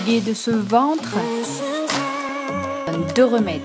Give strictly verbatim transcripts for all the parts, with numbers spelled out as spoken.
Fatigué de ce ventre? Deux remèdes.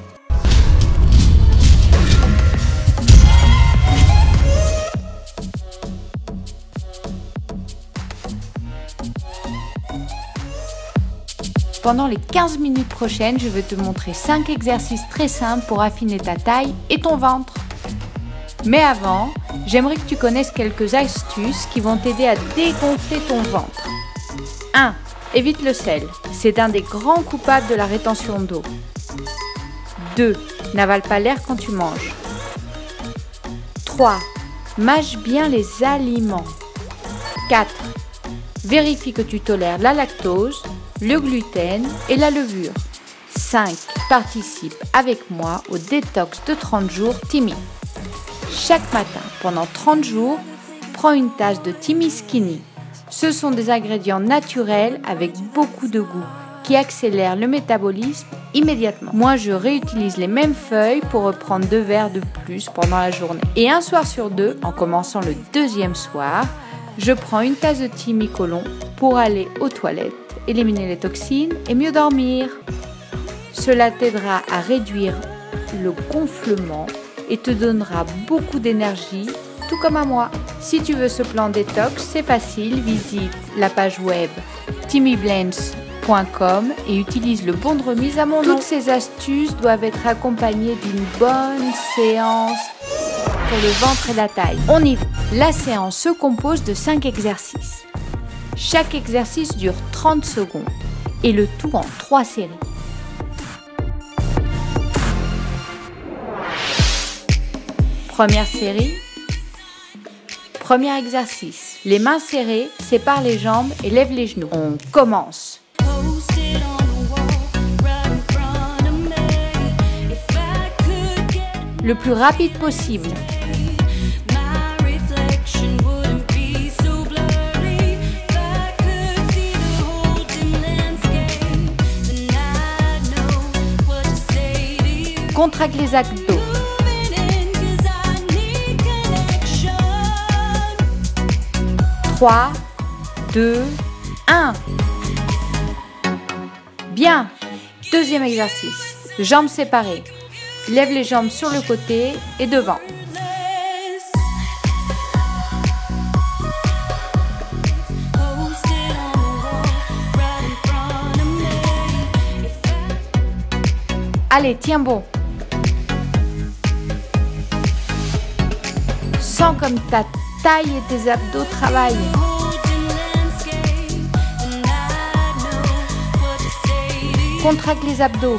Pendant les quinze minutes prochaines, je vais te montrer cinq exercices très simples pour affiner ta taille et ton ventre. Mais avant, j'aimerais que tu connaisses quelques astuces qui vont t'aider à dégonfler ton ventre. un. Évite le sel. C'est un des grands coupables de la rétention d'eau. deux. N'avale pas l'air quand tu manges. trois. Mâche bien les aliments. quatre. Vérifie que tu tolères la lactose, le gluten et la levure. cinq. Participe avec moi au détox de trente jours Timmy. Chaque matin, pendant trente jours, prends une tasse de Timmy Skinny. Ce sont des ingrédients naturels avec beaucoup de goût qui accélèrent le métabolisme immédiatement. Moi, je réutilise les mêmes feuilles pour reprendre deux verres de plus pendant la journée. Et un soir sur deux, en commençant le deuxième soir, je prends une tasse de Timmy Colon pour aller aux toilettes, éliminer les toxines et mieux dormir. Cela t'aidera à réduire le gonflement et te donnera beaucoup d'énergie, tout comme à moi. Si tu veux ce plan détox, c'est facile, visite la page web timmy blends point com et utilise le bon de remise à mon nom. Toutes ces astuces doivent être accompagnées d'une bonne séance pour le ventre et la taille. On y va. La séance se compose de cinq exercices. Chaque exercice dure trente secondes et le tout en trois séries. Première série. Premier exercice. Les mains serrées, sépare les jambes et lève les genoux. On commence. Le plus rapide possible. Contracte les abdos. trois, deux, un. Bien. Deuxième exercice. Jambes séparées. Lève les jambes sur le côté et devant. Allez, tiens bon. Sens comme ta taille et tes abdos travaillent. Contracte les abdos.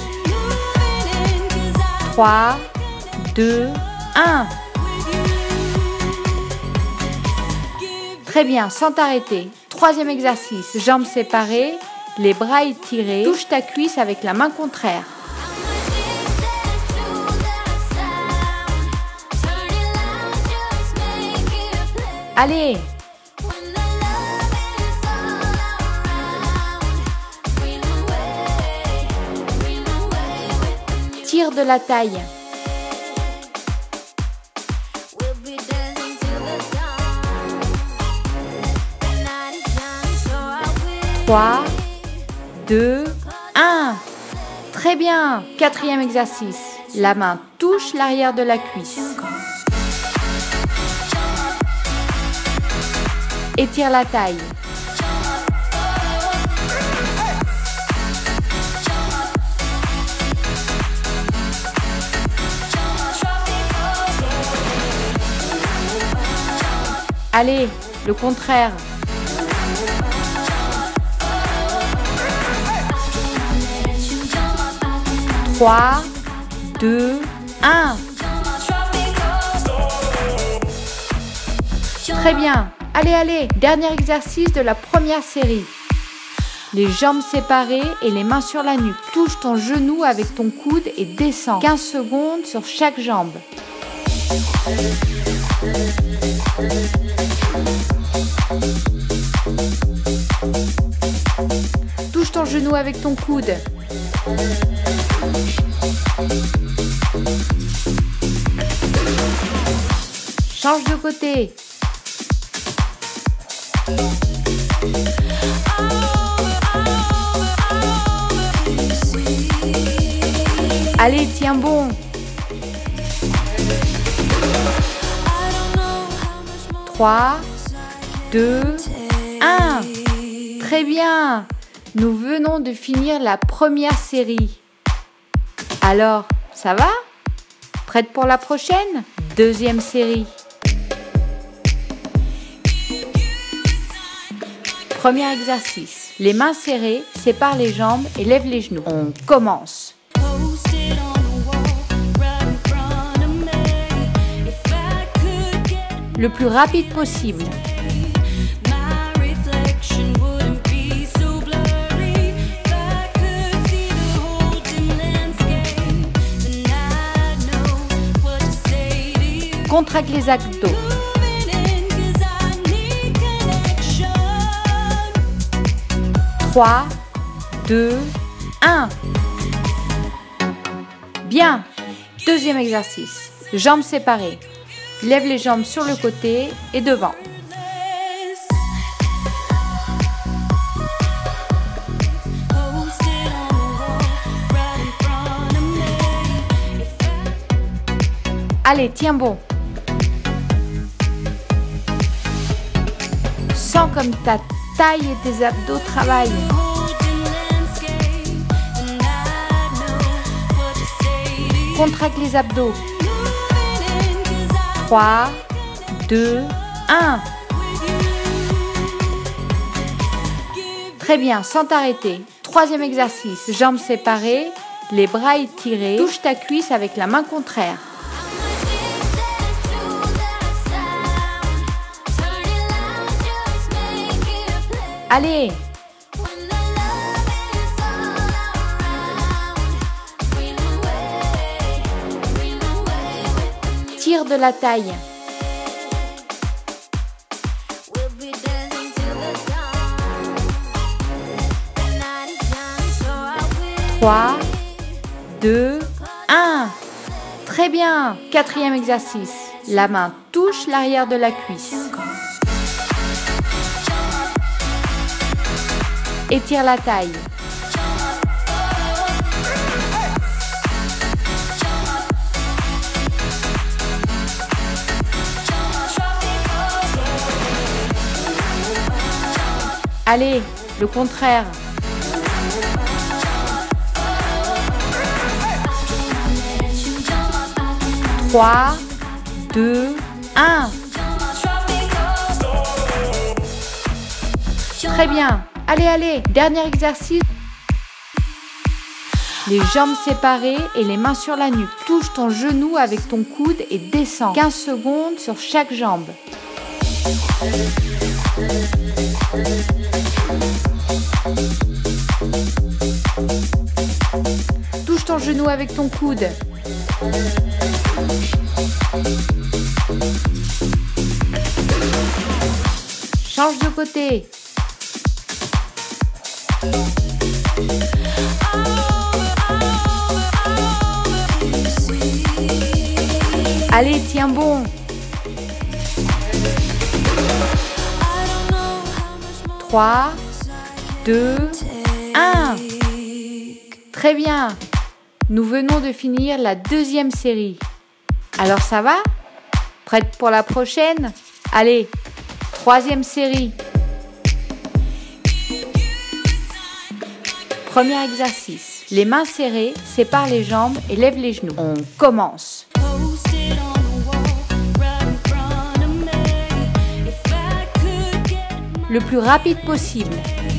trois, deux, un. Très bien, sans t'arrêter. Troisième exercice. Jambes séparées, les bras étirés. Touche ta cuisse avec la main contraire. Allez! Tire de la taille. trois, deux, un. Très bien. Quatrième exercice. La main touche l'arrière de la cuisse. Étire la taille. Allez, le contraire. trois, deux, un. Très bien. Allez, allez, dernier exercice de la première série. Les jambes séparées et les mains sur la nuque. Touche ton genou avec ton coude et descends. quinze secondes sur chaque jambe. Touche ton genou avec ton coude. Change de côté. Allez, tiens bon. trois, deux, un. Très bien. Nous venons de finir la première série. Alors, ça va? Prête pour la prochaine? Deuxième série. Premier exercice. Les mains serrées, sépare les jambes et lève les genoux. On commence. Le plus rapide possible. Contracte les abdos. trois, deux, un. Bien. Deuxième exercice. Jambes séparées. Lève les jambes sur le côté et devant. Allez, tiens bon. Sens comme ta taille et tes abdos travaillent. Contracte les abdos. trois, deux, un. Très bien, sans t'arrêter. Troisième exercice. Jambes séparées, les bras étirés. Touche ta cuisse avec la main contraire. Allez! Tire de la taille. trois, deux, un. Très bien. Quatrième exercice. La main touche l'arrière de la cuisse. Étire la taille. Allez, le contraire. trois, deux, un. Très bien. Allez, allez, dernier exercice. Les jambes séparées et les mains sur la nuque. Touche ton genou avec ton coude et descends. quinze secondes sur chaque jambe. Touche ton genou avec ton coude. Change de côté. Allez, tiens bon. trois, deux, un. Très bien. Nous venons de finir la deuxième série. Alors ça va? Prête pour la prochaine? Allez, troisième série. Premier exercice. Les mains serrées, sépare les jambes et lève les genoux. On commence. Le plus rapide possible.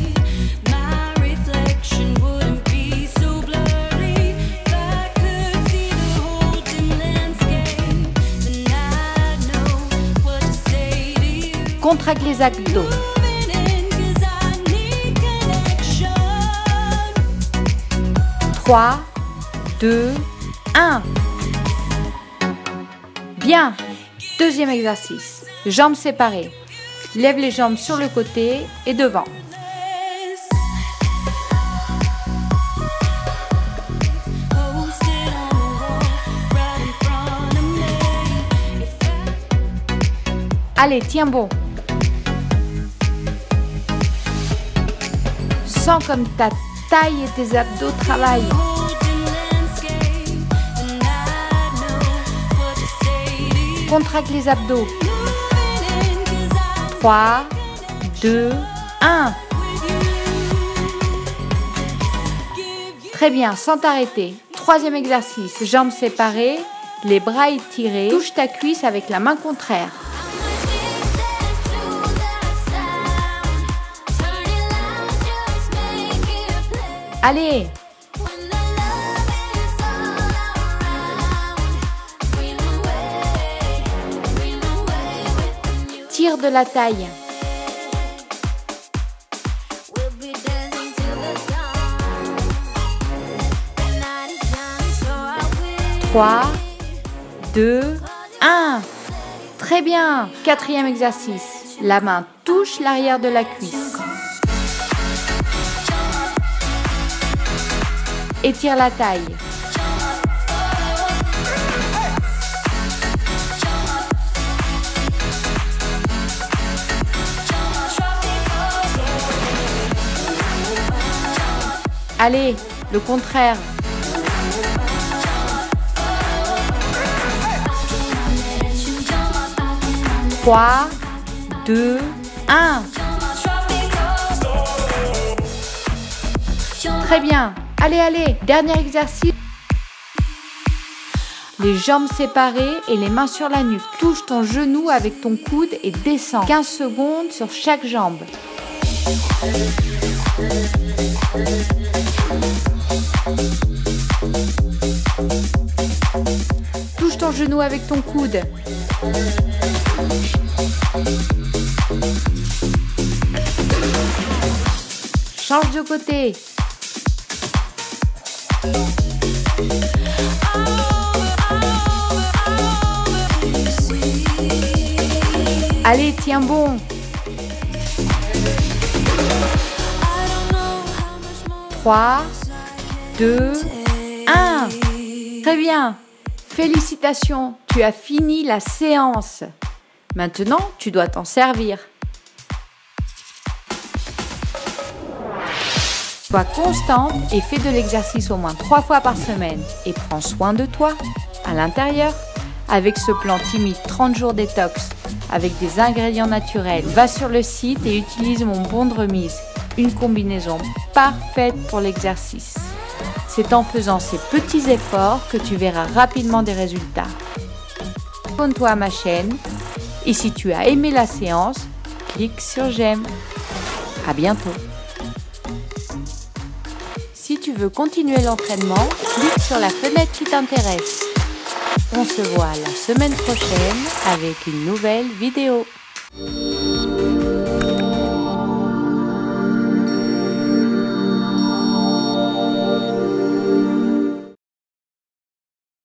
Contracte les abdos. trois, deux, un. Bien. Deuxième exercice. Jambes séparées. Lève les jambes sur le côté et devant. Allez, tiens bon. Sens comme ta taille et tes abdos travaillent. Contracte les abdos. trois, deux, un. Très bien, sans t'arrêter. Troisième exercice, jambes séparées, les bras étirés. Touche ta cuisse avec la main contraire. Allez! Tire de la taille. trois, deux, un. Très bien. Quatrième exercice. La main touche l'arrière de la cuisse. Étire la taille. Allez, le contraire. trois, deux, un. Très bien. Allez, allez, dernier exercice. Les jambes séparées et les mains sur la nuque. Touche ton genou avec ton coude et descends. quinze secondes sur chaque jambe. Touche ton genou avec ton coude. Change de côté. Allez, tiens bon. trois, deux, un. Très bien. Félicitations, tu as fini la séance. Maintenant, tu dois t'en servir. Sois constante et fais de l'exercice au moins trois fois par semaine. Et prends soin de toi, à l'intérieur. Avec ce plan timide trente jours détox, avec des ingrédients naturels, va sur le site et utilise mon bon de remise. Une combinaison parfaite pour l'exercice. C'est en faisant ces petits efforts que tu verras rapidement des résultats. Abonne-toi à ma chaîne et si tu as aimé la séance, clique sur j'aime. À bientôt. Si tu veux continuer l'entraînement, clique sur la fenêtre qui t'intéresse. On se voit la semaine prochaine avec une nouvelle vidéo.